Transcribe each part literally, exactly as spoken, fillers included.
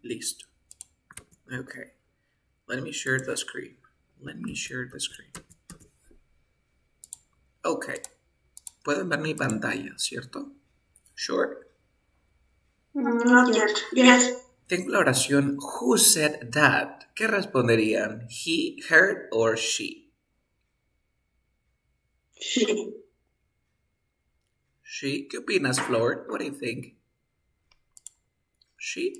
Listo. Okay. Let me share the screen. Let me share the screen. Okay. Pueden ver mi pantalla, ¿cierto? Sure. Not yet. Yes. Tengo la oración Who said that? ¿Qué responderían? He, her, or she? She. She. ¿Qué opinas, Flor? What do you think? She.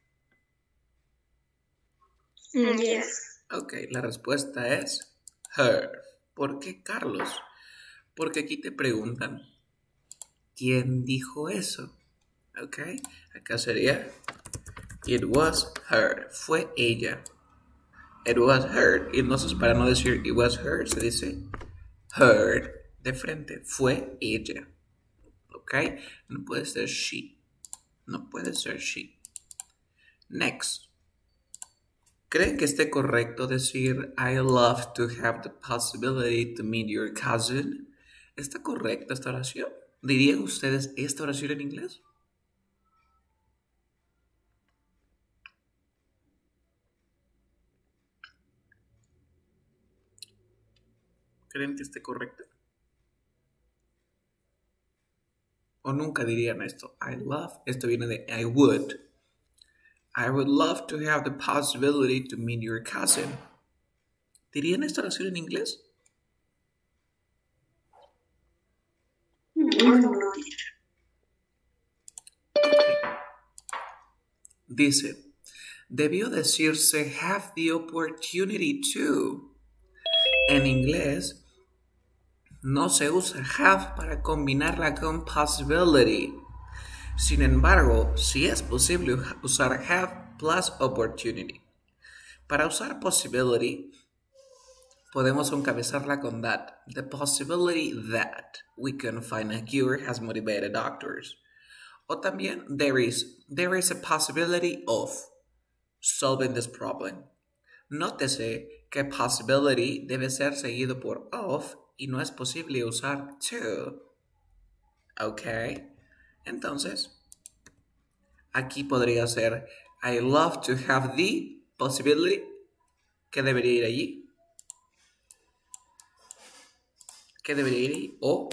Mm, yes. Ok, la respuesta es her. ¿Por qué, Carlos? Porque aquí te preguntan ¿quién dijo eso? Ok, acá sería it was her. Fue ella. It was her. Y entonces para no decir it was her, se dice her de frente. Fue ella. Ok, no puede ser she. No puede ser she. Next. ¿Creen que esté correcto decir I love to have the possibility to meet your cousin? ¿Está correcta esta oración? ¿Dirían ustedes esta oración en inglés? ¿Creen que esté correcta? ¿O nunca dirían esto? I love, esto viene de I would. I would love to have the possibility to meet your cousin. ¿Dirían esta oración en inglés? No, no, teacher. Dice, debió decirse have the opportunity to. En inglés, no se usa have para combinarla con possibility. Sin embargo, sí es posible usar have plus opportunity. Para usar possibility, podemos encabezarla con that. The possibility that we can find a cure has motivated doctors. O también, there is, there is a possibility of solving this problem. Nótese que possibility debe ser seguido por of y no es posible usar to. Ok. Entonces, aquí podría ser I love to have the possibility. ¿Qué debería ir allí? ¿Qué debería ir allí? O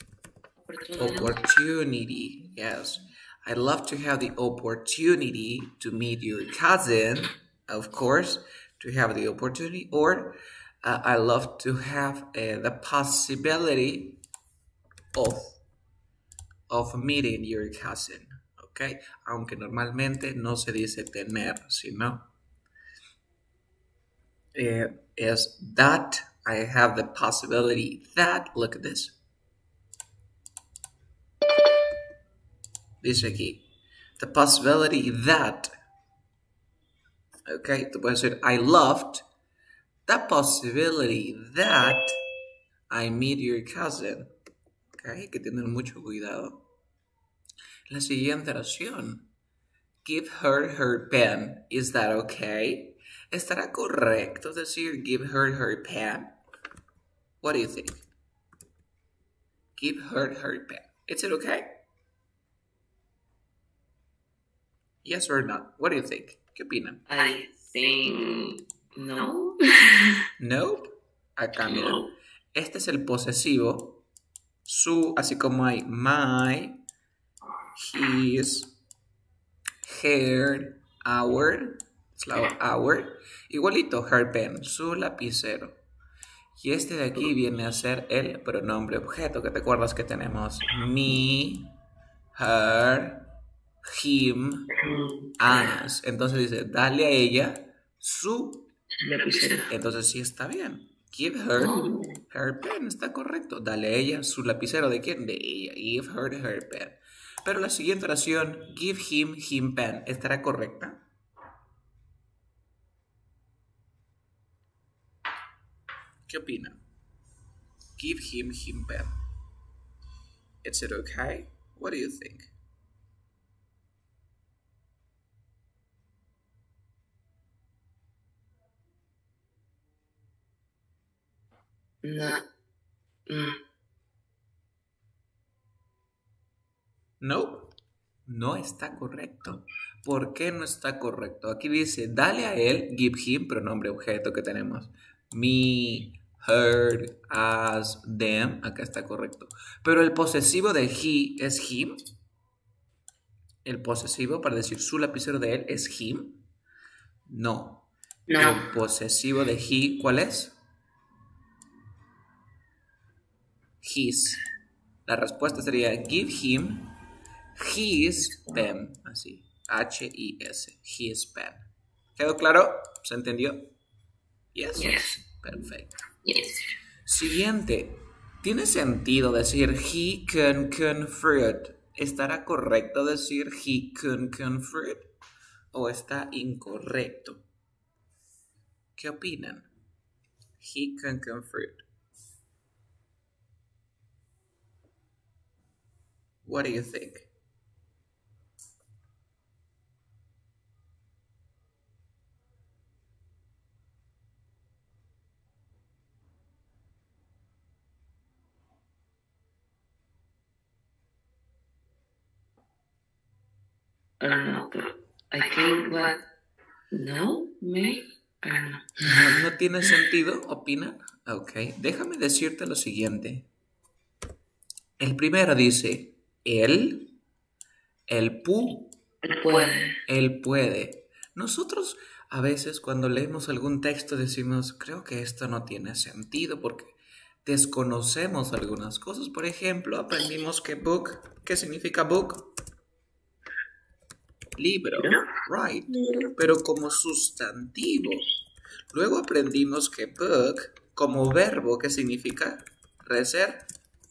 opportunity. Yes. I'd love to have the opportunity to meet your cousin, of course, to have the opportunity, or uh, I love to have uh, the possibility of, of meeting your cousin, ¿ok? Aunque normalmente no se dice tener, sino uh, es that I have the possibility that, look at this. Dice aquí, the possibility that, ok, tú puedes decir, I loved the possibility that I meet your cousin. Ok, hay que tener mucho cuidado. La siguiente oración, give her her pen. Is that okay? ¿Estará correcto decir give her her pen? What do you think? Give her her pen. Is it okay? Yes or no? What do you think? ¿Qué opinan? I think no. Nope. Acá, mira. Este es el posesivo. Su, así como hay my, his, her, our, es la our. Igualito, her pen, su lapicero. Y este de aquí viene a ser el pronombre objeto, que te acuerdas que tenemos me, her, him, us. Entonces dice, dale a ella su Lapicero. Entonces sí está bien. Give her her pen, está correcto. Dale a ella su lapicero. ¿De quién? De ella. Give her her pen. Pero la siguiente oración, give him him pen, ¿estará correcta? ¿Qué opinan? Give him him pen. Is it okay? What do you think? No. Mm. No. no está correcto. ¿Por qué no está correcto? Aquí dice, dale a él, give him, pronombre objeto que tenemos. Me, her, us, them, acá está correcto. Pero el posesivo de he es him. El posesivo para decir su lapicero de él es him. No. No. El posesivo de he, ¿cuál es? His. La respuesta sería give him his pen. Así. H I S. His pen. ¿Quedó claro? ¿Se entendió? Yes. Yes. Perfecto. Yes. Siguiente. ¿Tiene sentido decir he can can fruit? ¿Estará correcto decir he can can fruit? ¿O está incorrecto? ¿Qué opinan? He can can fruit. What do you think? I don't know, but I think what no, maybe I don't know. ¿No, no tiene sentido? ¿Opinan? Ok, déjame decirte lo siguiente. El primero dice, él, el pu, Él puede. él puede. Nosotros a veces cuando leemos algún texto decimos, creo que esto no tiene sentido porque desconocemos algunas cosas. Por ejemplo, aprendimos que book, ¿qué significa book? Libro, right, pero como sustantivo. Luego aprendimos que book, como verbo, ¿qué significa? Reser,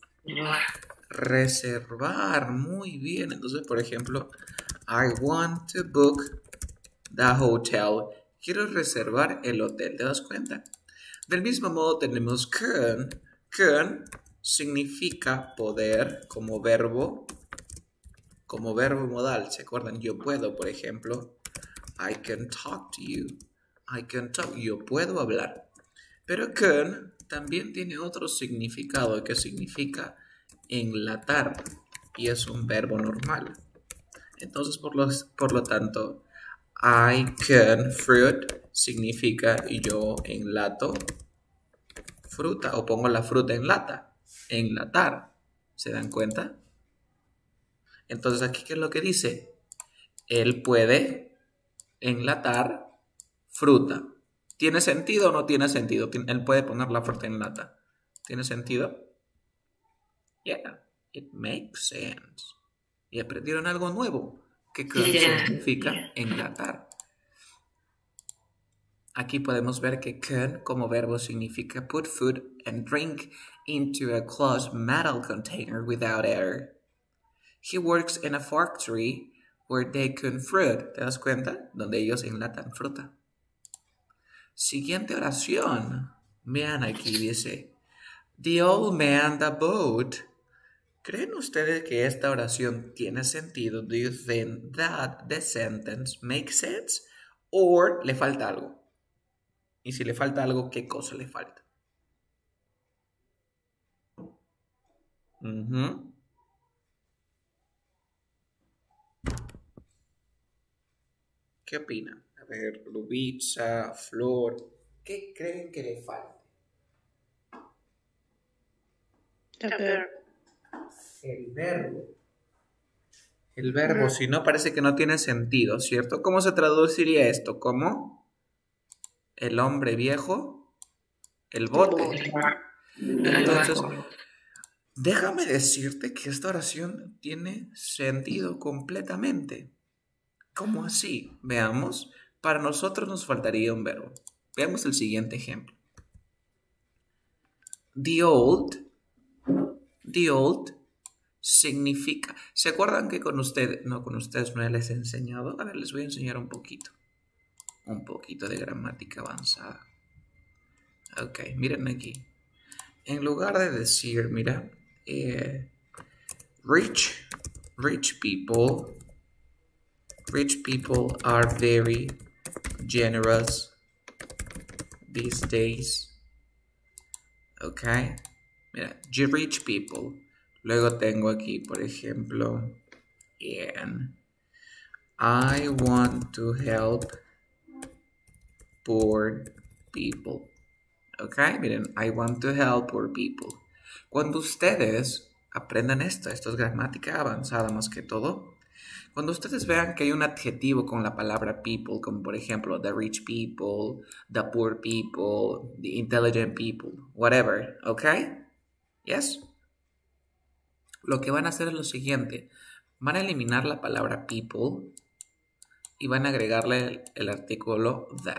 reservar, muy bien. Entonces, por ejemplo, I want to book the hotel. Quiero reservar el hotel, ¿te das cuenta? Del mismo modo tenemos can. Can significa poder como verbo. Como verbo modal, ¿se acuerdan? Yo puedo, por ejemplo, I can talk to you. I can talk, yo puedo hablar. Pero can también tiene otro significado que significa enlatar y es un verbo normal. Entonces, por, los, por lo tanto, I can fruit significa yo enlato fruta o pongo la fruta en lata. Enlatar. ¿Se dan cuenta? Entonces, aquí, ¿qué es lo que dice? Él puede enlatar fruta. ¿Tiene sentido o no tiene sentido? Él puede poner la fruta en lata. ¿Tiene sentido? Yeah, it makes sense. Y aprendieron algo nuevo. ¿Qué Yeah. significa enlatar? Aquí podemos ver que can como verbo significa put food and drink into a closed metal container without air. He works in a factory where they can fruit. ¿Te das cuenta? Donde ellos enlatan fruta. Siguiente oración. Vean aquí, dice, the old man, the boat. ¿Creen ustedes que esta oración tiene sentido? Do you think that the sentence makes sense? ¿O le falta algo? Y si le falta algo, ¿qué cosa le falta? Uh-huh. ¿Qué opinan? A ver, Lubitsa, Flor, ¿qué creen que le falte? The verb. El verbo. El verbo, si no, parece que no tiene sentido, ¿cierto? ¿Cómo se traduciría esto? ¿Cómo? El hombre viejo, el bote. Entonces, déjame decirte que esta oración tiene sentido completamente. ¿Cómo así? Veamos. Para nosotros nos faltaría un verbo. Veamos el siguiente ejemplo. The old. The old significa. ¿Se acuerdan que con ustedes, no con ustedes no les he enseñado? A ver, les voy a enseñar un poquito. Un poquito de gramática avanzada. Ok, miren aquí. En lugar de decir, mira, eh, rich, rich people. Rich people are very generous these days. Ok. Mira, rich people. Luego tengo aquí, por ejemplo, in. I want to help poor people. Ok, miren, I want to help poor people. Cuando ustedes aprendan esto, esto es gramática avanzada más que todo. Cuando ustedes vean que hay un adjetivo con la palabra people, como por ejemplo the rich people, the poor people, the intelligent people, whatever, ¿ok? ¿Yes? Lo que van a hacer es lo siguiente. Van a eliminar la palabra people y van a agregarle el, el artículo the.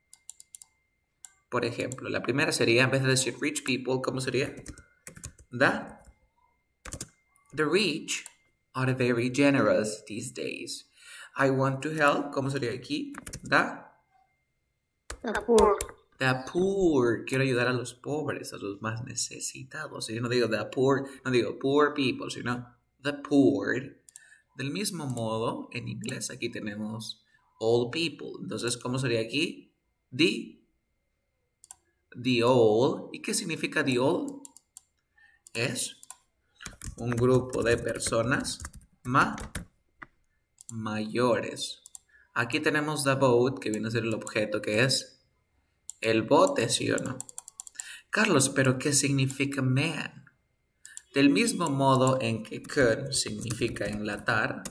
Por ejemplo, la primera sería, en vez de decir rich people, ¿cómo sería? The, the rich are very generous these days. I want to help, ¿cómo sería aquí? The, The poor. the poor. Quiero ayudar a los pobres, a los más necesitados. Y no digo the poor, no digo poor people, sino the poor. Del mismo modo, en inglés aquí tenemos all people. Entonces, ¿cómo sería aquí? The, the all. ¿Y qué significa the all? Es un grupo de personas ma mayores. Aquí tenemos the boat, que viene a ser el objeto, que es el bote, ¿sí o no? Carlos, ¿pero qué significa man? Del mismo modo en que could significa enlatar,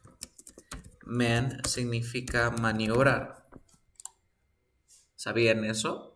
man significa maniobrar. ¿Sabían eso?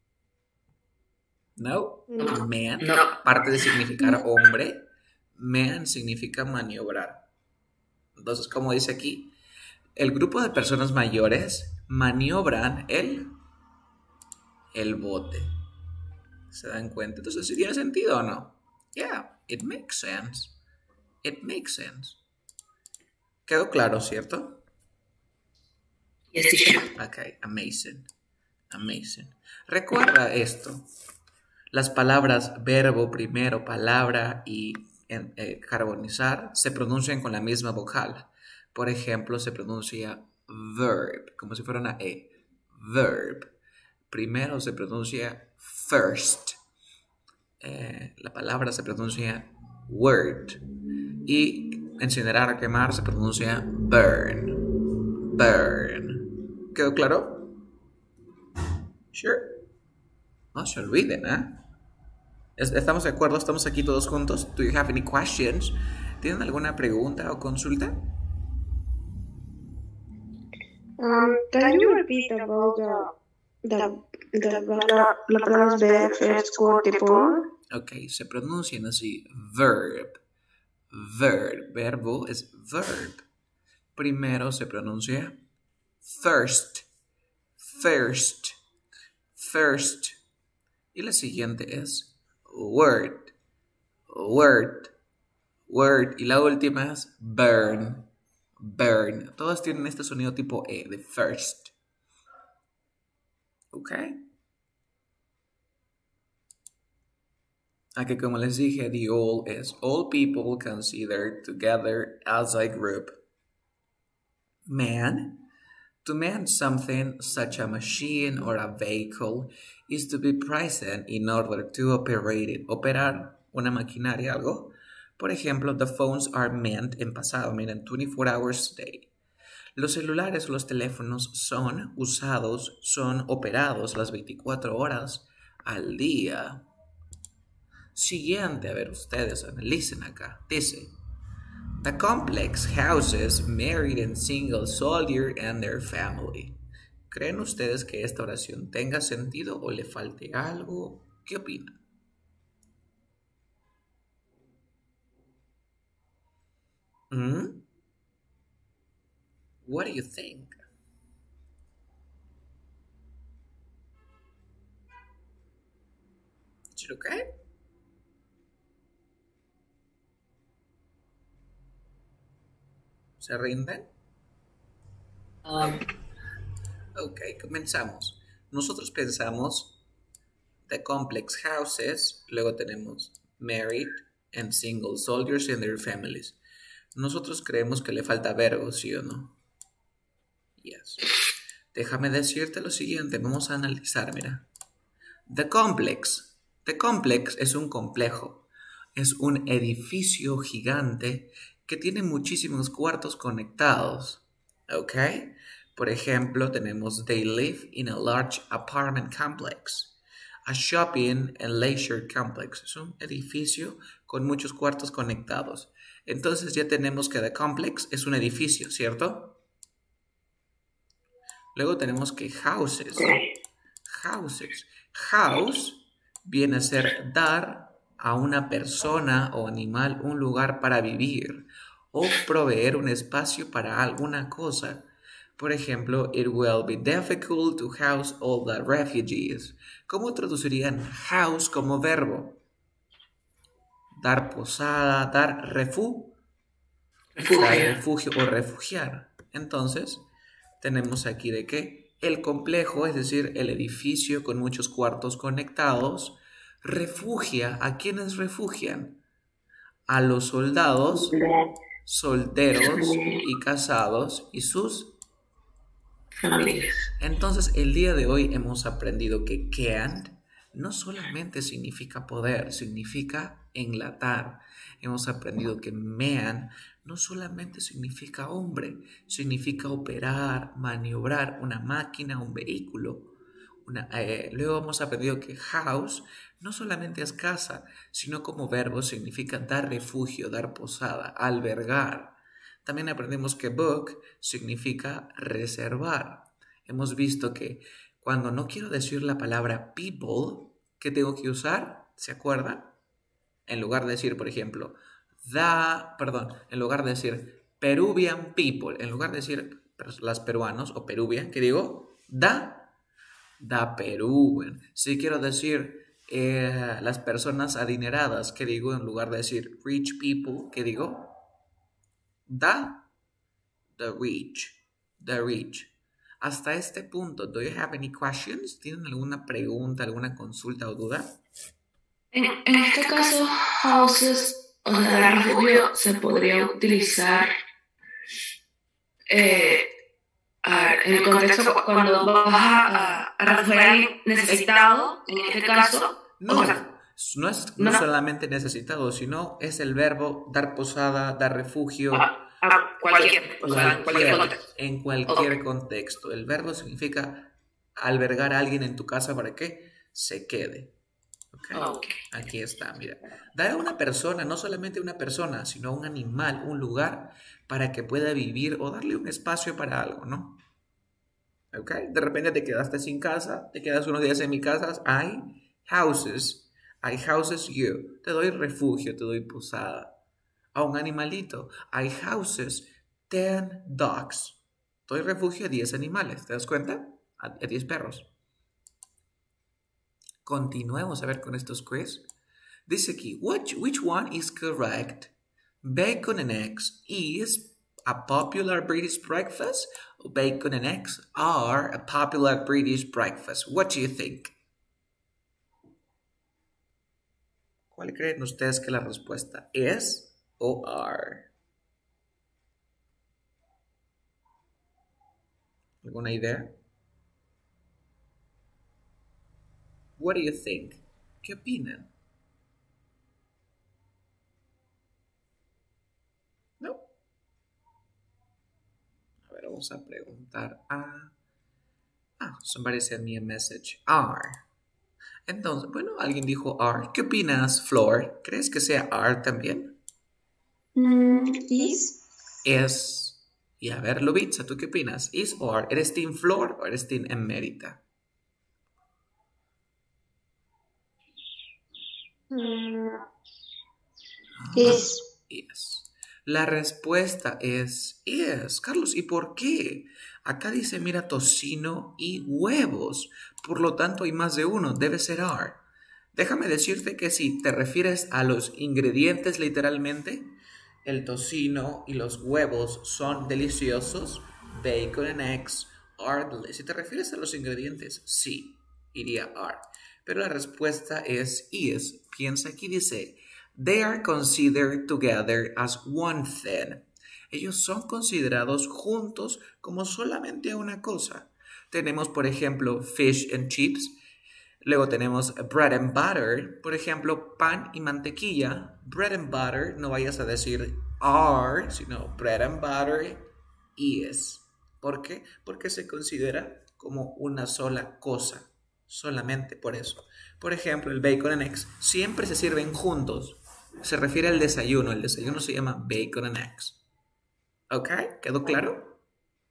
¿No? No. Man, No. aparte de significar hombre, man significa maniobrar. Entonces, como dice aquí, el grupo de personas mayores maniobran el, el bote. ¿Se dan cuenta? Entonces, ¿sí tiene sentido o no? Yeah, it makes sense. It makes sense. ¿Quedó claro, cierto? Yes, teacher. Ok, amazing. Amazing. Recuerda esto. Las palabras verbo, primero, palabra y eh, carbonizar se pronuncian con la misma vocal. Por ejemplo, se pronuncia verb, como si fuera una E. Verb. Primero se pronuncia first. Eh, la palabra se pronuncia word. Y incinerar o quemar se pronuncia burn. Burn. ¿Quedó claro? Sure. No se olviden, ¿eh? ¿Estamos de acuerdo? ¿Estamos aquí todos juntos? Do you have any questions? ¿Tienen alguna pregunta o consulta? Um, can you repeat about the the the la, la palabra verb first word the poor? Ok, se pronuncian así. Verb. Verb. Verbo es verb. Primero se pronuncia first. First. First. Y la siguiente es word. Word. Word. Y la última es burn. Burn. Todas tienen este sonido tipo E, de first. ¿Ok? Aquí, como les dije, the all es all people considered together as a group. Man. To man something, such a machine or a vehicle, is to be present in order to operate it. Operar una maquinaria, algo. Por ejemplo, the phones are manned en pasado, miren, twenty-four hours a day. Los celulares o los teléfonos son usados, son operados las veinticuatro horas al día. Siguiente, a ver, ustedes analicen acá. Dice, the complex houses married and single soldier and their family. ¿Creen ustedes que esta oración tenga sentido o le falte algo? ¿Qué opinan? ¿Mm? What do you think? Is it okay? ¿Se rinden? Um, Ok, comenzamos. Nosotros pensamos the complex houses, luego tenemos married and single soldiers and their families. Nosotros creemos que le falta verbo, ¿sí o no? Yes. Déjame decirte lo siguiente, vamos a analizar, mira. The complex. The complex es un complejo. Es un edificio gigante que tiene muchísimos cuartos conectados. ¿Ok? Por ejemplo, tenemos they live in a large apartment complex. A shopping and leisure complex. Es un edificio con muchos cuartos conectados. Entonces ya tenemos que the complex es un edificio, ¿cierto? Luego tenemos que houses. Houses. House viene a ser dar a una persona o animal un lugar para vivir o proveer un espacio para alguna cosa. Por ejemplo, it will be difficult to house all the refugees. ¿Cómo traducirían house como verbo? Dar posada, dar refu, dar refugio o refugiar. Entonces, tenemos aquí de qué el complejo, es decir, el edificio con muchos cuartos conectados, refugia. ¿A quiénes refugian? A los soldados, solteros y casados y sus familias. Entonces, el día de hoy hemos aprendido que can't no solamente significa poder, significa enlatar. Hemos aprendido que man no solamente significa hombre, significa operar, maniobrar una máquina, un vehículo. Una, eh, luego hemos aprendido que house no solamente es casa, sino como verbo significa dar refugio, dar posada, albergar. También aprendimos que book significa reservar. Hemos visto que cuando no quiero decir la palabra people, ¿qué tengo que usar? ¿Se acuerdan? En lugar de decir, por ejemplo, the, perdón, en lugar de decir Peruvian people, en lugar de decir las peruanos o Peruvian, ¿qué digo? The, the Peruvian. Si quiero decir eh, las personas adineradas, ¿qué digo? En lugar de decir rich people, ¿qué digo? The, the rich, the rich. Hasta este punto, do you have any questions? ¿Tienen alguna pregunta, alguna consulta o duda? En, en este caso, houses, o sea, refugio, se podría utilizar eh, a, en el contexto cuando vas a, a refugiar a alguien necesitado, en este caso. No, o sea, no es no, no solamente necesitado, sino es el verbo dar posada, dar refugio. A, a cualquier, o sea, en cualquier contexto. En cualquier okay. contexto. El verbo significa albergar a alguien en tu casa para que se quede. Okay. Okay. Aquí está, mira. Dar a una persona, no solamente a una persona, sino a un animal, un lugar para que pueda vivir o darle un espacio para algo, ¿no? ¿Ok? De repente te quedaste sin casa, te quedas unos días en mi casa, hay houses, hay houses you, te doy refugio, te doy posada. A un animalito, hay houses, ten dogs, te doy refugio a diez animales, ¿te das cuenta? A, a diez perros. Continuemos a ver con estos quiz. Dice aquí, which, which one is correct? Bacon and eggs is a popular British breakfast? Bacon and eggs are a popular British breakfast. What do you think? ¿Cuál creen ustedes que la respuesta es o are? ¿Alguna idea? What do you think? ¿Qué opinan? No. A ver, vamos a preguntar a... Ah, somebody sent me a message. Are. Entonces, bueno, alguien dijo are. ¿Qué opinas, Flor? ¿Crees que sea are también? Mm, is. Es. Y a ver, Lubitsa, ¿tú qué opinas? ¿Is o are? ¿Eres team Flor o eres team Emérita? Mm, is. Is. La respuesta es is. Carlos, ¿y por qué? Acá dice, mira, tocino y huevos. Por lo tanto, hay más de uno. Debe ser are. Déjame decirte que si te refieres a los ingredientes literalmente, el tocino y los huevos son deliciosos. Bacon and eggs are delicious. Si te refieres a los ingredientes, sí, iría are. Pero la respuesta es is. Piensa aquí, dice, they are considered together as one thing. Ellos son considerados juntos como solamente una cosa. Tenemos, por ejemplo, fish and chips. Luego tenemos bread and butter. Por ejemplo, pan y mantequilla. Bread and butter, no vayas a decir are, sino bread and butter, is. ¿Por qué? Porque se considera como una sola cosa, solamente por eso. Por ejemplo, el bacon and eggs siempre se sirven juntos. Se refiere al desayuno. El desayuno se llama bacon and eggs. ¿Ok? ¿Quedó claro?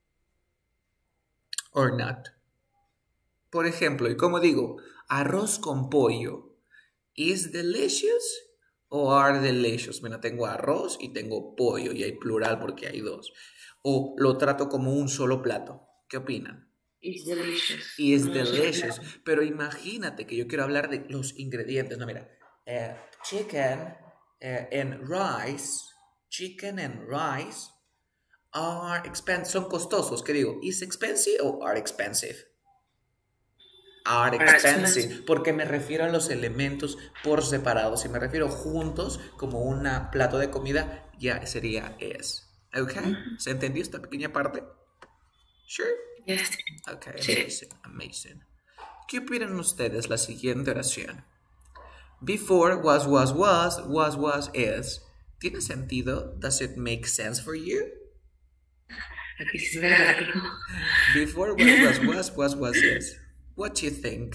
Or not. Por ejemplo, y como digo, arroz con pollo. ¿Is delicious o are delicious? Bueno, tengo arroz y tengo pollo y hay plural porque hay dos. O lo trato como un solo plato. ¿Qué opinan? It's delicious. Is No, delicious. no. Pero imagínate que yo quiero hablar de los ingredientes. No, mira. eh, chicken eh, and rice. Chicken and rice are expensive. Son costosos. ¿Qué digo? ¿Is expensive o are expensive? Are expensive, porque me refiero a los elementos por separado. Si me refiero juntos como un plato de comida, ya sería is. ¿Ok? Mm-hmm. ¿Se entendió esta pequeña parte? Sure. Yes. Ok, Sí. amazing, amazing. ¿Qué opinan ustedes la siguiente oración? Before was, was, was, was, was, is. ¿Tiene sentido? Does it make sense for you? Aquí sí me la rico. Before was, was, was, was, was, is. What do you think?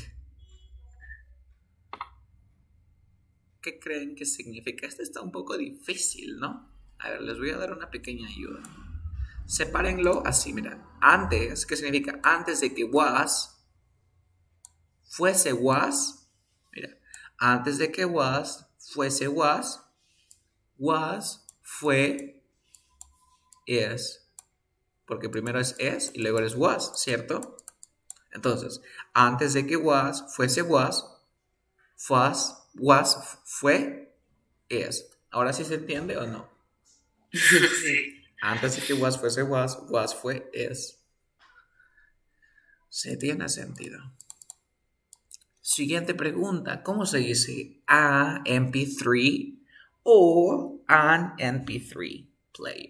¿Qué creen que significa? Este está un poco difícil, ¿no? A ver, les voy a dar una pequeña ayuda. Sepárenlo así, mira. Antes, ¿qué significa? Antes de que was fuese was. Mira, antes de que was fuese was. Was fue is. Porque primero es is y luego es was, ¿cierto? Entonces, antes de que was fuese was, was, was fue is. ¿Ahora sí se entiende o no? Sí. Antes de que was fuese was, was fue is. Se tiene sentido. Siguiente pregunta. ¿Cómo se dice a M P tres o an M P tres player?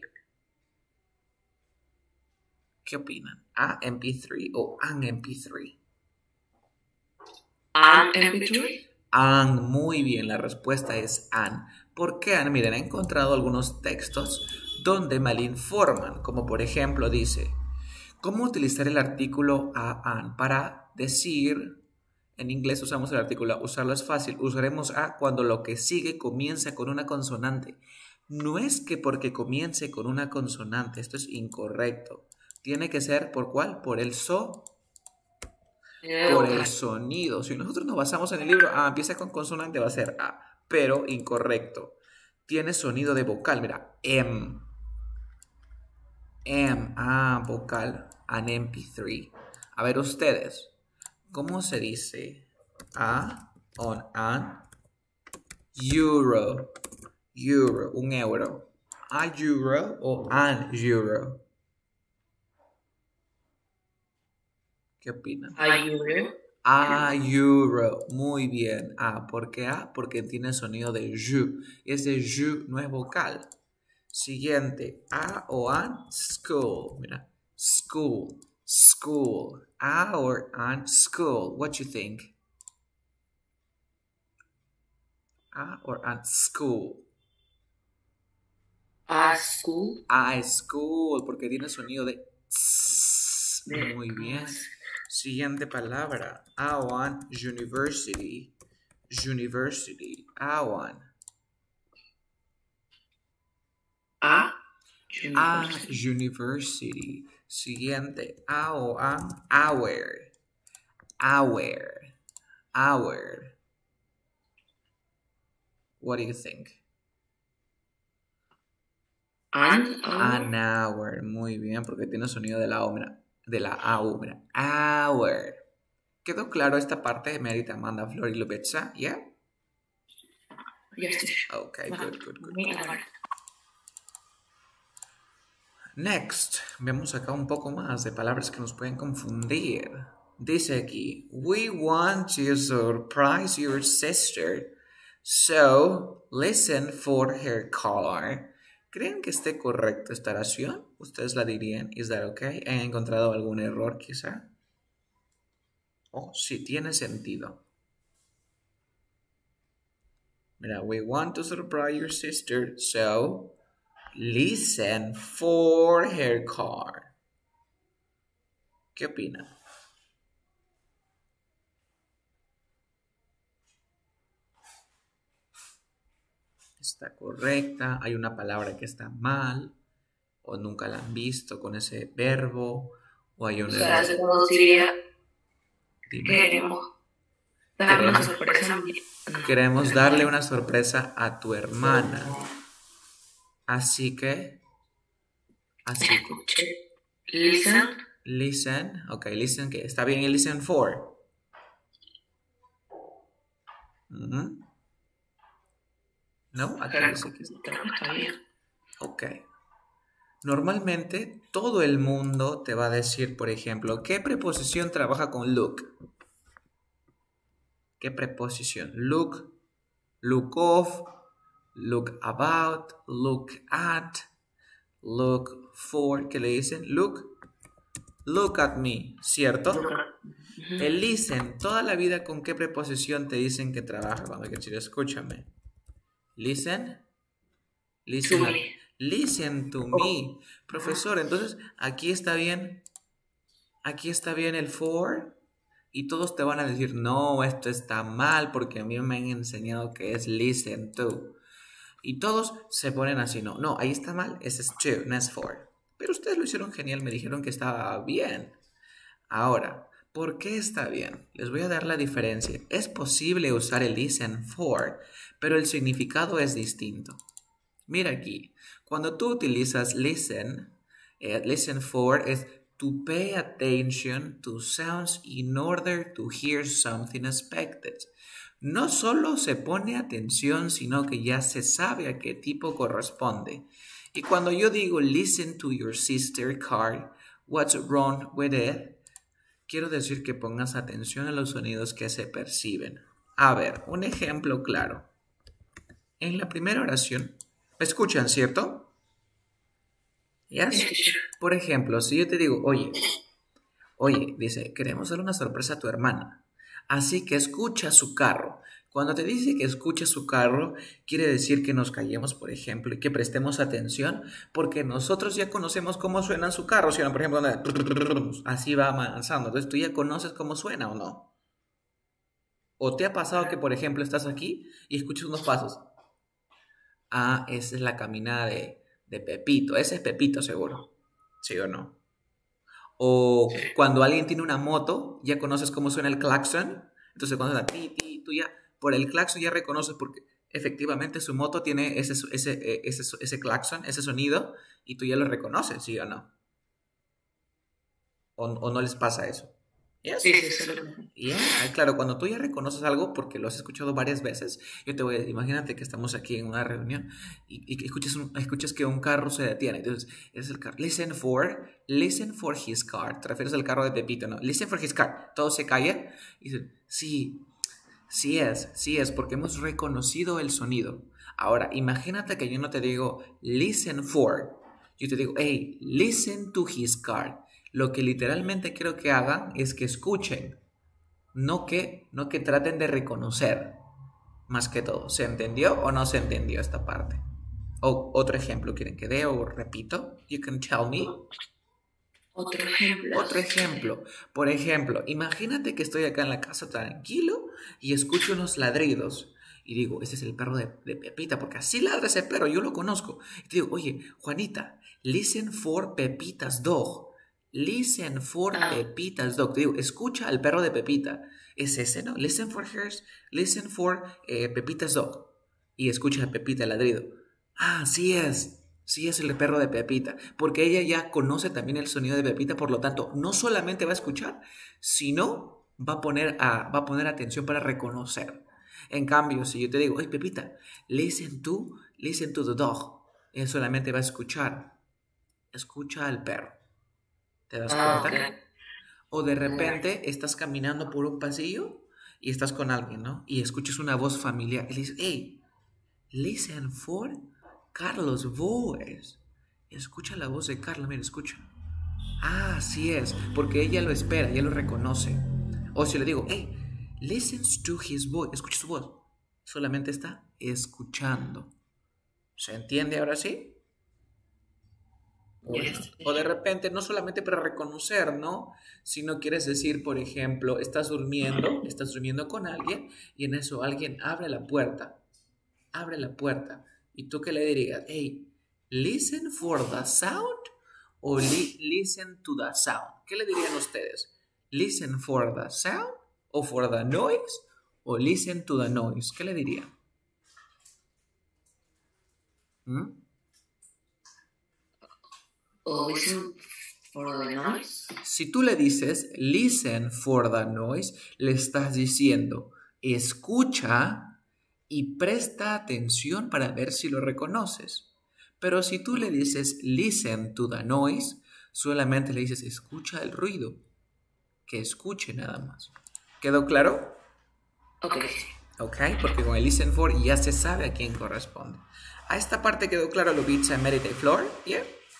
¿Qué opinan? ¿A M P tres o an M P tres? An M P tres. An, muy bien, la respuesta es an. ¿Por qué an? Miren, he encontrado algunos textos donde malinforman, como por ejemplo dice, ¿cómo utilizar el artículo a an para decir, en inglés usamos el artículo a, usarlo es fácil, usaremos a cuando lo que sigue comienza con una consonante. No es que porque comience con una consonante, esto es incorrecto. Tiene que ser por cuál, por el so. Por el sonido. Si nosotros nos basamos en el libro, ah, empieza con consonante, va a ser A, pero incorrecto. Tiene sonido de vocal, mira, M. M, ah, vocal, an M P tres. A ver ustedes, ¿cómo se dice a on an euro? Euro, un euro. A euro o an euro. ¿Qué opinan? A euro. A euro. Muy bien. A. ¿Por qué A? Porque tiene sonido de ju. Ese ju no es vocal. Siguiente. A o an school. Mira. School. School. A or an school. What you think? A or an school. A school. A school. Porque tiene sonido de tss. Muy bien. Siguiente palabra. Awan university. University. Awan. A. A university. Siguiente. Awan. Hour. Hour. Hour. What do you think? An. An hour. Muy bien, porque tiene sonido de la O. Mira. De la A U, mira, hour. ¿Quedó claro esta parte de Mérida, Amanda, Flor y Lubetsa? ¿Ya? Yes. Ok, good, good, good. Next, vemos acá un poco más de palabras que nos pueden confundir. Dice aquí, we want to surprise your sister, so listen for her call. ¿Creen que esté correcta esta oración? ¿Ustedes la dirían? ¿Is that okay? ¿Han encontrado algún error quizá? Oh, sí, tiene sentido. Mira, we want to surprise your sister, so Listen for her car. ¿Qué opinan? Está correcta, hay una palabra que está mal, o nunca la han visto con ese verbo, o hay un O sea, error. se traduciría, Dime. queremos darle una Queremos, sorpresa a mi hermana. queremos darle una sorpresa a tu hermana. Así que, así que, Escuche. Listen. listen, ok, listen, que está bien el listen for. Ujú. No, aquí dice que sí. Creo que está bien. Ok. Normalmente todo el mundo te va a decir, por ejemplo, ¿qué preposición trabaja con look? ¿Qué preposición? Look, look of, look about, look at, look for. ¿Qué le dicen? Look, look at me, ¿cierto? Ujú. El listen, toda la vida, ¿con qué preposición te dicen que trabaja? Cuando hay que decir, escúchame. Listen, listen, To a- me. listen to me. Profesor, entonces aquí está bien, aquí está bien el for. Y todos te van a decir, no, esto está mal porque a mí me han enseñado que es listen to. Y todos se ponen así, no, no, ahí está mal, ese es to, no es for. Pero ustedes lo hicieron genial, me dijeron que estaba bien. Ahora, ¿por qué está bien? Les voy a dar la diferencia. Es posible usar el listen for, pero el significado es distinto. Mira aquí, cuando tú utilizas listen, eh, listen for es to pay attention to sounds in order to hear something expected. No solo se pone atención, sino que ya se sabe a qué tipo corresponde. Y cuando yo digo listen to your sister car, what's wrong with it? Quiero decir que pongas atención a los sonidos que se perciben. A ver, un ejemplo claro. En la primera oración, ¿escuchan, cierto? Yes. Por ejemplo, si yo te digo, oye, oye, dice, queremos darle una sorpresa a tu hermana. Así que escucha su carro. Cuando te dice que escucha su carro, quiere decir que nos callemos, por ejemplo, y que prestemos atención, porque nosotros ya conocemos cómo suena su carro. Si no, por ejemplo, así va avanzando. Entonces, ¿tú ya conoces cómo suena o no? ¿O te ha pasado que, por ejemplo, estás aquí y escuchas unos pasos? Ah, esa es la caminada de, de Pepito. Ese es Pepito, seguro. ¿Sí o no? O cuando alguien tiene una moto, ya conoces cómo suena el claxon. Entonces cuando suena ti, ti, tú ya, por el claxon ya reconoces porque efectivamente su moto tiene ese, ese, ese, ese claxon, ese sonido, y tú ya lo reconoces, ¿sí o no? ¿O, o no les pasa eso? Yes. Sí, sí, sí. Yeah, claro, cuando tú ya reconoces algo porque lo has escuchado varias veces, yo te voy a imagínate que estamos aquí en una reunión y, y que escuchas, un, escuchas que un carro se detiene. Entonces, es el carro. Listen for, listen for his car. Te refieres al carro de Pepito, ¿no? Listen for his car. Todo se calla y dicen, sí, sí es, sí es, porque hemos reconocido el sonido. Ahora, imagínate que yo no te digo listen for, yo te digo, hey, listen to his car. Lo que literalmente quiero que hagan es que escuchen, no que, no que traten de reconocer, más que todo. ¿Se entendió o no se entendió esta parte? O otro ejemplo, ¿quieren que dé o repito? You can tell me. Otro ejemplo. Otro ejemplo. Por ejemplo, imagínate que estoy acá en la casa tranquilo y escucho unos ladridos. Y digo, este es el perro de, de Pepita, porque así ladra ese perro, yo lo conozco. Y te digo, oye, Juanita, listen for Pepita's dog. Listen for Ah. Pepita's dog. Te digo, escucha al perro de Pepita. Es ese, ¿no? Listen for hers. Listen for eh, Pepita's dog. Y escucha a Pepita el ladrido. Ah, sí es. Sí es el perro de Pepita. Porque ella ya conoce también el sonido de Pepita. Por lo tanto, no solamente va a escuchar, sino va a poner, a, va a poner atención para reconocer. En cambio, si yo te digo, oye, Pepita, listen to, listen to the dog. Ella solamente va a escuchar. Escucha al perro. ¿Te das Ah, cuenta? ok. O de repente estás caminando por un pasillo y estás con alguien, ¿no? Y escuchas una voz familiar y le dices, hey, listen for Carlos' voice. Escucha la voz de Carlos, mira, escucha. Ah, así es, porque ella lo espera, ella lo reconoce. O si le digo, hey, listen to his voice, escucha su voz. Solamente está escuchando. ¿Se entiende ahora sí? O, o de repente, no solamente para reconocer, ¿no? Sino quieres decir, por ejemplo, estás durmiendo, estás durmiendo con alguien y en eso alguien abre la puerta, abre la puerta. ¿Y tú qué le dirías? Hey, listen for the sound o li listen to the sound. ¿Qué le dirían ustedes? Listen for the sound o for the noise o listen to the noise. ¿Qué le dirían? ¿Mm? O listen for the noise. Si tú le dices listen for the noise, le estás diciendo escucha y presta atención para ver si lo reconoces. Pero si tú le dices listen to the noise, solamente le dices escucha el ruido. Que escuche nada más. ¿Quedó claro? Ok. Ok, porque con el listen for ya se sabe a quién corresponde. ¿A esta parte quedó claro, Lubitsa, Merita y Flor? ¿Yeah?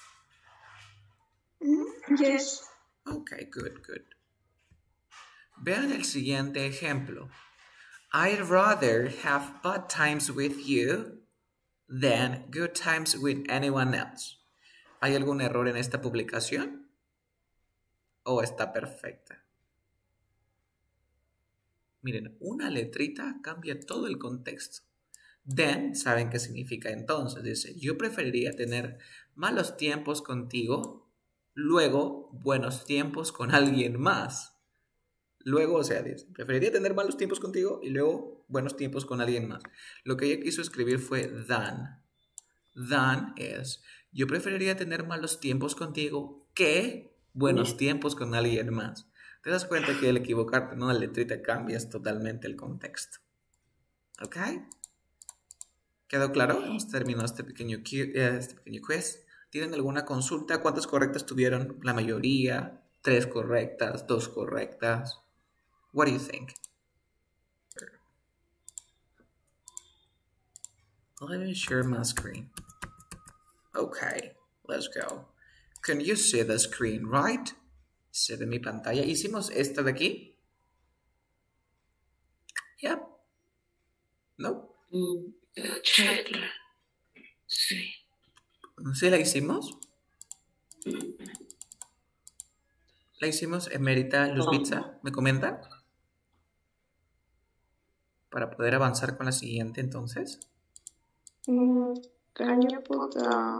Yes. Ok, good, good. Vean el siguiente ejemplo. I'd rather have bad times with you than good times with anyone else. ¿Hay algún error en esta publicación? ¿O está perfecta? Miren, una letrita cambia todo el contexto. Then, ¿saben qué significa entonces? Dice, yo preferiría tener malos tiempos contigo, luego buenos tiempos con alguien más. Luego, o sea, dice, preferiría tener malos tiempos contigo y luego buenos tiempos con alguien más. Lo que ella quiso escribir fue than. Than es, yo preferiría tener malos tiempos contigo que buenos tiempos con alguien más. Te das cuenta que al equivocarte en una letrita cambias totalmente el contexto. ¿Ok? ¿Quedó claro? Hemos terminado este pequeño, este pequeño quiz. ¿Tienen alguna consulta? ¿Cuántas correctas tuvieron? La mayoría. ¿Tres correctas? ¿Dos correctas? What do you think? Let me share my screen. Okay, let's go. Can you see the screen, right? Se ve mi pantalla. ¿Hicimos esta de aquí? Yep. No. Mm, checkla. Sí. ¿Sí la hicimos? ¿La hicimos, Emerita Luzbitsa? ¿Me comentan? Para poder avanzar con la siguiente, entonces. Mm, can you put the...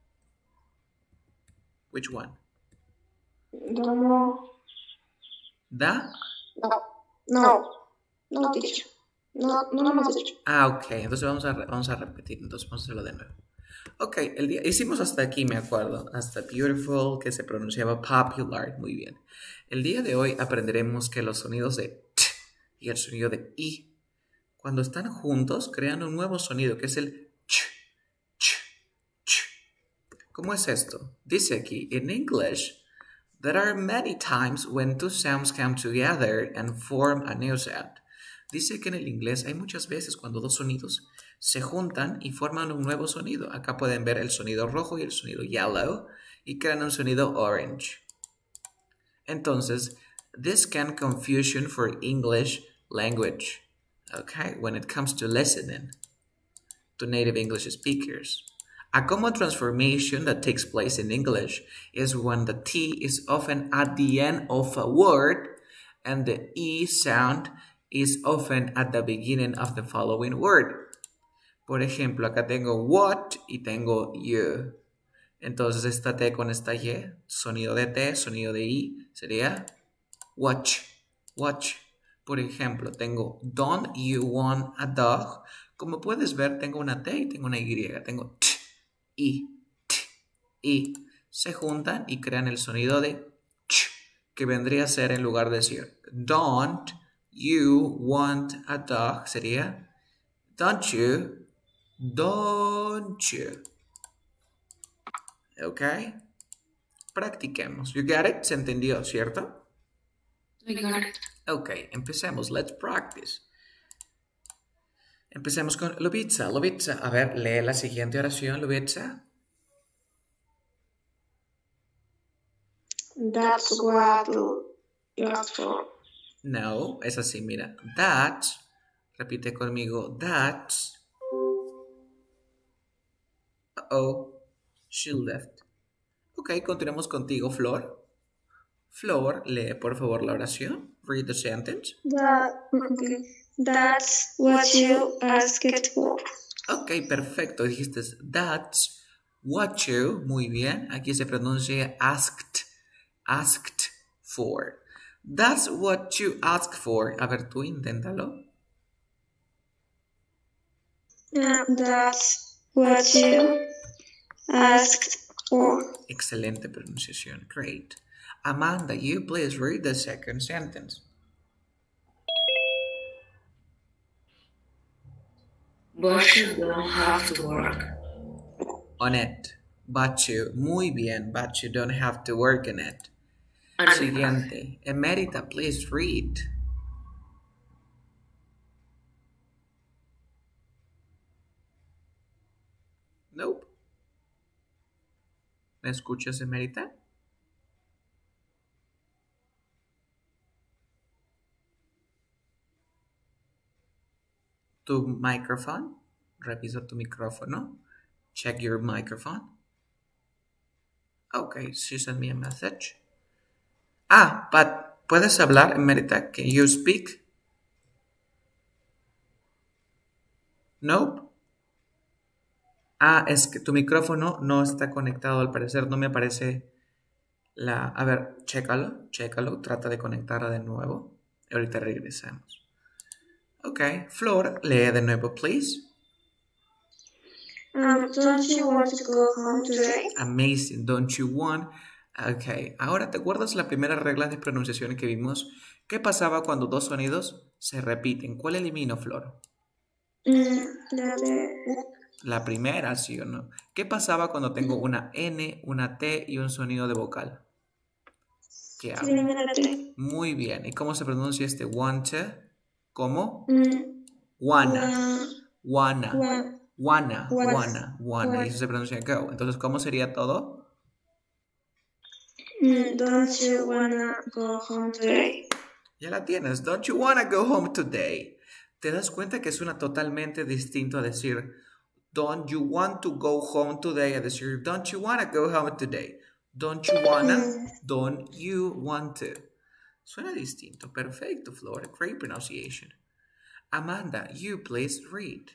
Which one? The more... ¿Da? No, no, no, teacher. No, no lo hemos hecho. Ah, ok. Entonces vamos a, vamos a repetir. Entonces vamos a hacerlo de nuevo. Ok, el día, hicimos hasta aquí, me acuerdo. Hasta beautiful, que se pronunciaba popular. Muy bien. El día de hoy aprenderemos que los sonidos de t y el sonido de i, cuando están juntos, crean un nuevo sonido, que es el ch, ch, ch. ¿Cómo es esto? Dice aquí, in English, there are many times when two sounds come together and form a new sound. Dice que en el inglés hay muchas veces cuando dos sonidos se juntan y forman un nuevo sonido. Acá pueden ver el sonido rojo y el sonido yellow y crean un sonido orange. Entonces, this can confusion for English language, okay, when it comes to listening to native English speakers. A common transformation that takes place in English is when the T is often at the end of a word and the E sound is often at the beginning of the following word. Por ejemplo, acá tengo what y tengo you. Entonces esta T con esta Y, sonido de T, sonido de I, sería watch, watch. Por ejemplo, tengo don't you want a dog. Como puedes ver, tengo una T y tengo una Y. Tengo T, I, T, I. Se juntan y crean el sonido de ch, que vendría a ser en lugar de decir don't you want a dog, sería don't you, don't you. ¿Ok? Practiquemos. You got it? ¿Se entendió, cierto? I got it. Ok, empecemos. Let's practice. Empecemos con Lubitsa. Lubitsa, a ver, lee la siguiente oración, Lubitsa. That's what you asked for. No, es así, mira. That's, repite conmigo, that's. Uh-oh, she left. Ok, continuamos contigo, Flor. Flor, lee por favor la oración. Read the sentence. That, okay. That's what you asked for. Ok, perfecto. Dijiste that's what you. Muy bien. Aquí se pronuncia asked. Asked for. That's what you asked for. A ver, tú inténtalo. Uh, that's what you asked for. Excelente pronunciación. Great. Amanda, you please read the second sentence. But you don't have to work On it. But you. Muy bien. But you don't have to work on it. on it. Siguiente. Emerita, please read. Nope. ¿Me escuchas, Emerita? Tu microphone. Revisa tu micrófono. Check your microphone. Okay, she sent me a message. Ah, but ¿puedes hablar, Emerita? Can you speak? Nope. Ah, es que tu micrófono no está conectado, al parecer no me aparece la... A ver, chécalo, chécalo, trata de conectarla de nuevo. Ahorita regresamos. Ok, Flor, lee de nuevo, please. Um, don't you want to go home today? Amazing, don't you want... Ok, ahora ¿te acuerdas la primera regla de pronunciación que vimos? ¿Qué pasaba cuando dos sonidos se repiten? ¿Cuál elimino, Flor? Mm, la de... La primera, ¿sí o no? ¿Qué pasaba cuando tengo una N, una T y un sonido de vocal? ¿Qué hago? Elimínate. Muy bien. ¿Y cómo se pronuncia este want? ¿Cómo? Mm, Wanna. Wanna. wa- Wanna. Was. Wanna. Wanna. Y eso se pronuncia go. Entonces, ¿cómo sería todo? mm, don't you wanna go home today? Ya la tienes. Don't you wanna go home today? ¿Te das cuenta que suena totalmente distinto a decir don't you want to go home today? A decir don't you wanna go home today? Don't you wanna? Don't you want to? Suena distinto. Perfecto, Flor. Great pronunciation. Amanda, you please read.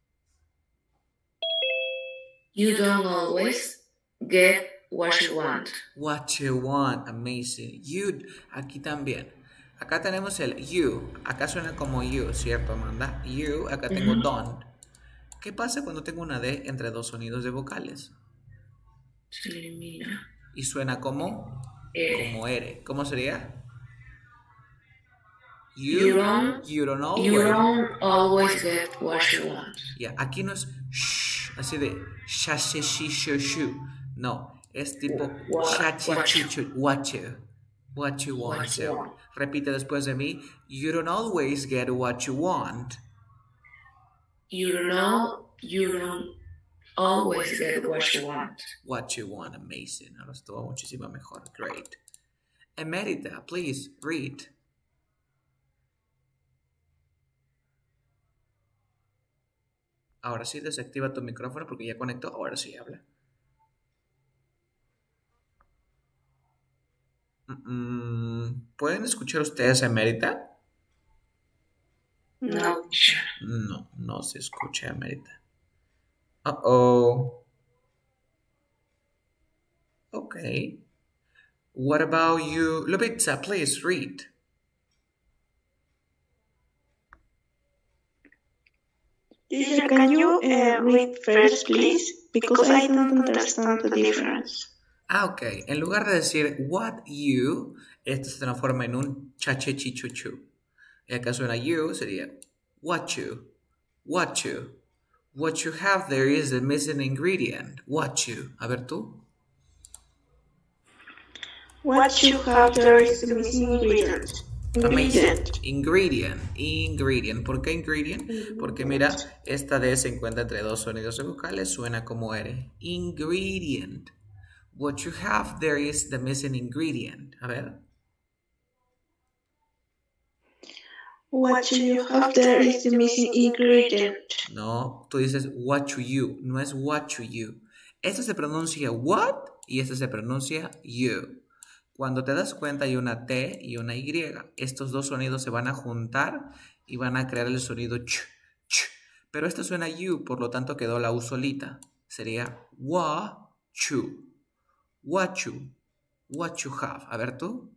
You don't always get what you want. What you want. Amazing. You. Aquí también. Acá tenemos el you. Acá suena como you, ¿cierto, Amanda? You. Acá tengo Ujú. don't. ¿Qué pasa cuando tengo una D entre dos sonidos de vocales? Se elimina. Y suena como, Eh, como ere. ¿Cómo sería? You don't- you don't know. you don't always get what you want. Ya, aquí no es shh, así de sha, she, she, shu, shu. No, es tipo What- sha, chi, what chi, you- chu, what you. What you want What you to. want. Repite después de mí. You don't always get what you want. You don't know, you don't always get what you want. What you want. Amazing. Ahora estuvo muchísimo mejor. Great. Emerita, please read. Ahora sí, desactiva tu micrófono porque ya conectó. Ahora sí habla. Mm, ¿Pueden escuchar ustedes a Emerita? No. No, no se escucha a Emerita. Uh-oh. Okay. What about you? Lubitsa, please read. Teacher, can you uh, read first, please? Because I don't understand the difference. Ah, ok. En lugar de decir what you, esto se transforma en un chachechichuchu. Y acá suena you, sería what you, what you. What you have there is the missing ingredient. What you. A ver tú. What you have there is the missing ingredient. Amazing. Ingredient. Ingredient. ¿Por qué ingredient? Porque mira, esta D se encuentra entre dos sonidos de vocales, suena como R. Ingredient. What you have there is the missing ingredient. A ver. What you have there is the missing ingredient. No, tú dices what to you, no es what to you. Esto se pronuncia what y este se pronuncia you. Cuando te das cuenta hay una T y una Y. Estos dos sonidos se van a juntar y van a crear el sonido ch, ch. Pero esta suena you, por lo tanto quedó la U solita. Sería wa, chu, what you, what you have. A ver tú.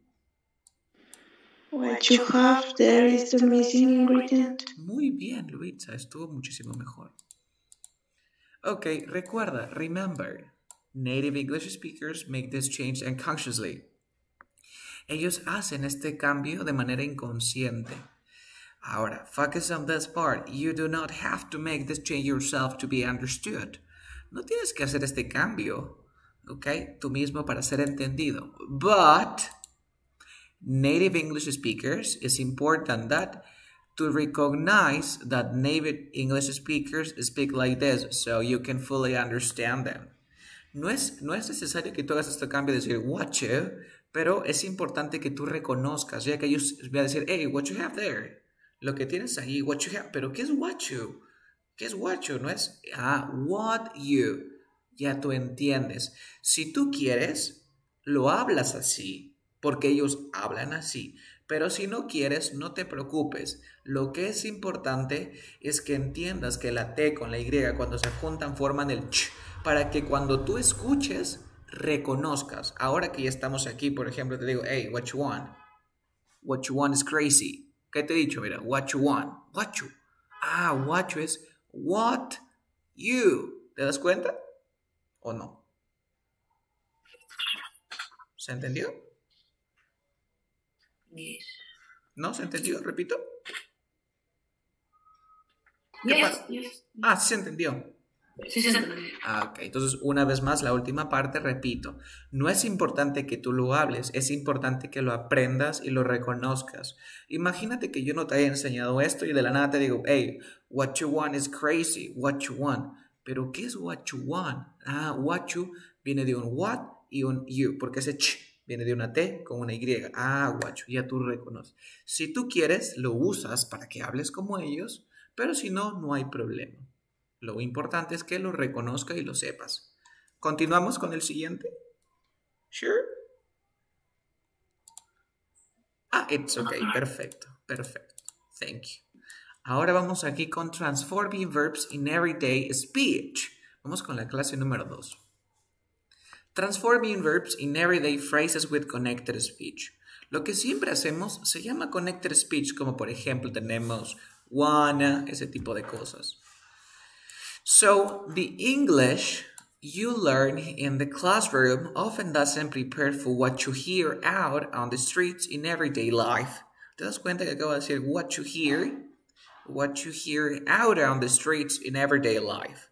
What you have there is the missing ingredient. Muy bien, Luisa, estuvo muchísimo mejor. Ok, recuerda, remember, native English speakers make this change unconsciously. Ellos hacen este cambio de manera inconsciente. Ahora, focus on this part. You do not have to make this change yourself to be understood. No tienes que hacer este cambio, ¿ok? Tú mismo para ser entendido. But, native English speakers, it's important that to recognize that native English speakers speak like this so you can fully understand them. No es, no es necesario que tú hagas este cambio de decir what you, pero es importante que tú reconozcas, ya que ellos van a decir, hey, what you have there, lo que tienes ahí, what you have, pero ¿qué es what you? ¿Qué es what you? No es, ah, what you, ya tú entiendes. Si tú quieres, lo hablas así, porque ellos hablan así, pero si no quieres, no te preocupes. Lo que es importante es que entiendas que la T con la Y cuando se juntan forman el ch, para que cuando tú escuches, reconozcas. Ahora que ya estamos aquí, por ejemplo, te digo, hey, what you want? What you want is crazy. ¿Qué te he dicho? Mira, what you want? What you? Ah, what you es what you. ¿Te das cuenta? ¿O no? ¿Se entendió? Yes. ¿No? ¿Se entendió? ¿Repito? ¿Qué Yes, pasa? yes. Ah, sí se entendió. Sí, sí, sí. Ah, ok. Entonces, una vez más, la última parte, repito. No es importante que tú lo hables, es importante que lo aprendas y lo reconozcas. Imagínate que yo no te haya enseñado esto y de la nada te digo, hey, what you want is crazy, what you want. Pero, ¿qué es what you want? Ah, what you viene de un what y un you, porque ese ch viene de una T con una Y. Ah, what you, ya tú reconoces. Si tú quieres, lo usas para que hables como ellos, pero si no, no hay problema. Lo importante es que lo reconozca y lo sepas. ¿Continuamos con el siguiente? Sure. Ah, it's okay. Perfecto. Perfecto. Thank you. Ahora vamos aquí con transforming verbs in everyday speech. Vamos con la clase número dos. Transforming verbs in everyday phrases with connected speech. Lo que siempre hacemos se llama connected speech, como por ejemplo tenemos wanna, ese tipo de cosas. So, the English you learn in the classroom often doesn't prepare for what you hear out on the streets in everyday life. ¿Te das cuenta que acabo de decir what you hear? What you hear out on the streets in everyday life.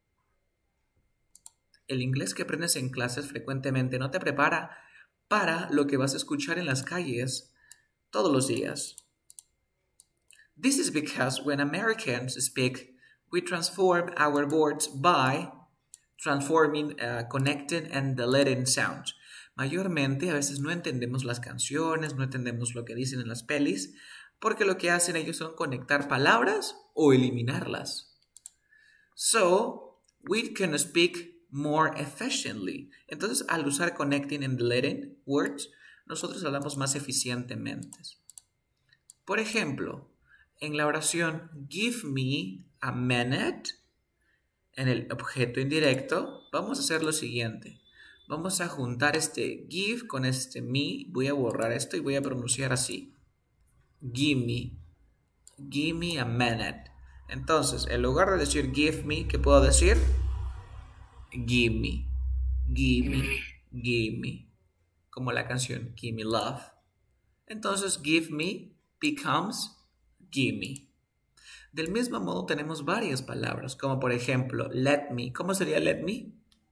El inglés que aprendes en clases frecuentemente no te prepara para lo que vas a escuchar en las calles todos los días. This is because when Americans speak, we transform our words by transforming, uh, connecting and deleting sounds. Mayormente a veces no entendemos las canciones, no entendemos lo que dicen en las pelis, porque lo que hacen ellos son conectar palabras o eliminarlas. So, we can speak more efficiently. Entonces, al usar connecting and deleting words, nosotros hablamos más eficientemente. Por ejemplo, en la oración give me a minute, en el objeto indirecto, vamos a hacer lo siguiente. Vamos a juntar este give con este me. Voy a borrar esto y voy a pronunciar así. Give me. Give me a minute. Entonces, en lugar de decir give me, ¿qué puedo decir? Give me. Give me. Give me. Como la canción Give Me Love. Entonces, give me becomes give me. Del mismo modo tenemos varias palabras, como por ejemplo, let me. ¿Cómo sería let me?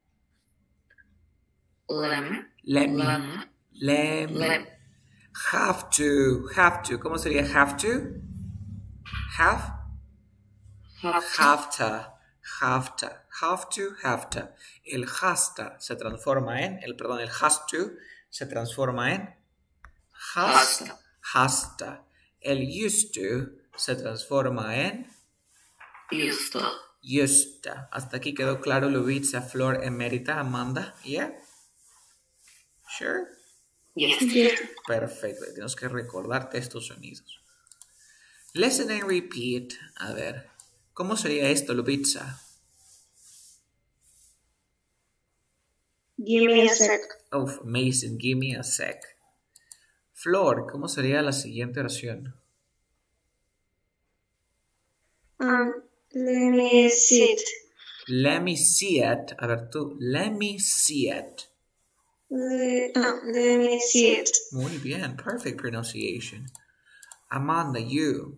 Let me. Let me. Let me. Let me. Let- Have to. Have to. ¿Cómo sería have to? Have. Have to. Have to. Have to. Have to. Have to. El has to se transforma en, el perdón, el has to se transforma en has, Has to. has to. El used to se transforma en Used to. used to. Hasta aquí quedó claro, Luisa, Flor, Emérita, Amanda. ¿Yeah? Sure. Yes. Yes. Perfecto. Tienes que recordarte estos sonidos. Listen and repeat. A ver. ¿Cómo sería esto, Lupitza? Give me a sec. Oh, amazing. Give me a sec. Flor, ¿cómo sería la siguiente oración? Um, let me see it. Let me see it. A ver tú. Let me see it. Le, uh, let me see it. Muy bien. Perfect pronunciation. Amanda, you.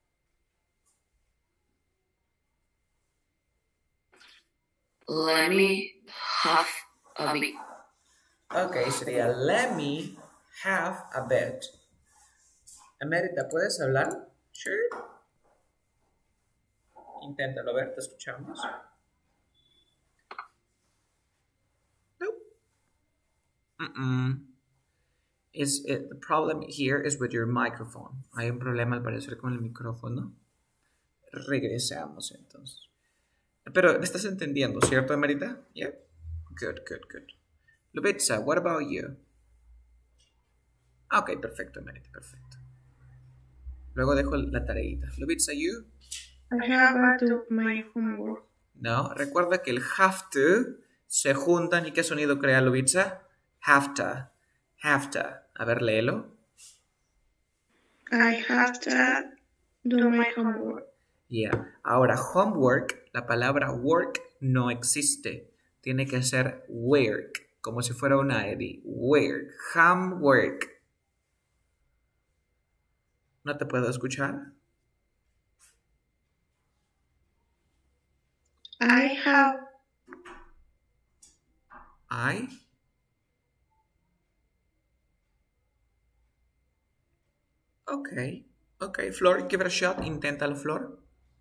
Let me have a bit. Ok, sería let me have a bit. Emérita, ¿puedes hablar? Sure. Inténtalo, ver, te escuchamos. Nope. Mm-mm. Is it, the problem here is with your microphone. Hay un problema al parecer con el micrófono. Regresamos entonces. Pero me estás entendiendo, ¿cierto, Emerita? Yeah. Good, good, good. Lupitza, what about you? Ok, perfecto, Emerita, perfecto. Luego dejo la tareita. Lupitza, you? I have to do my homework. No, recuerda que el have to se juntan. ¿Y qué sonido crea Lupitza? Have to. Have to. A ver, léelo. I have to do my homework. Yeah. Ahora, homework, la palabra work no existe. Tiene que ser work, como si fuera una E. Work. Homework. ¿No te puedo escuchar? I have. I. Ok. Ok, Flor, give it a shot. Inténtalo, Flor.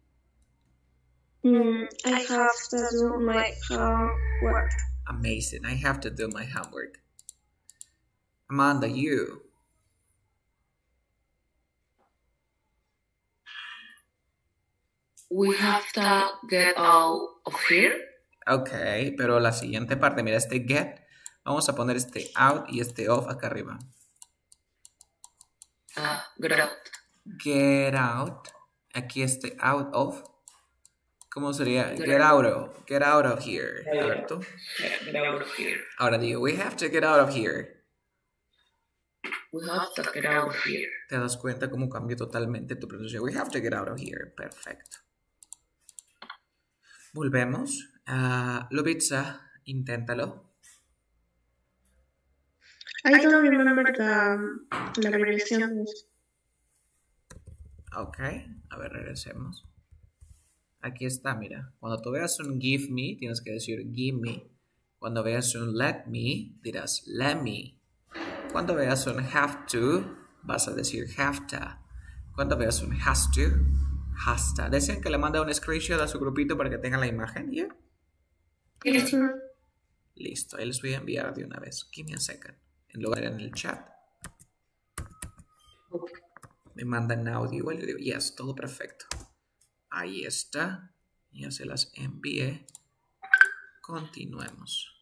Mm, I have to do my homework. Amazing. I have to do my homework. Amanda, you. We have to get out of here. Ok, pero la siguiente parte, mira, este get, vamos a poner este out y este off acá arriba. Uh, get out. Get out. Aquí este out of. ¿Cómo sería? Get out of. Get out of here. A ver tú. Get out of here. Ahora digo, we have to get out of here. We have to get out of here. ¿Te das cuenta cómo cambió totalmente tu pronunciación? We have to get out of here. Perfecto. Volvemos. Uh, Lupitza, inténtalo. I don't remember the, la abreviación. Ok, a ver, regresemos. Aquí está, mira. Cuando tú veas un give me, tienes que decir give me. Cuando veas un let me, dirás let me. Cuando veas un have to, vas a decir have to. Cuando veas un has to, has to. Desean que le mande un screenshot a su grupito para que tengan la imagen, ¿ya? Yeah? Yes. Listo, ahí les voy a enviar de una vez. Give me a second. En lugar en el chat. Me mandan audio y le digo, yes, todo perfecto. Ahí está. Ya se las envié. Continuemos.